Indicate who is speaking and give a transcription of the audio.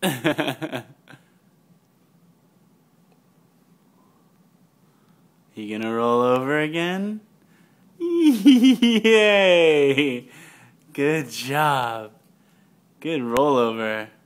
Speaker 1: You gonna roll over again? Yay! Good job. Good rollover.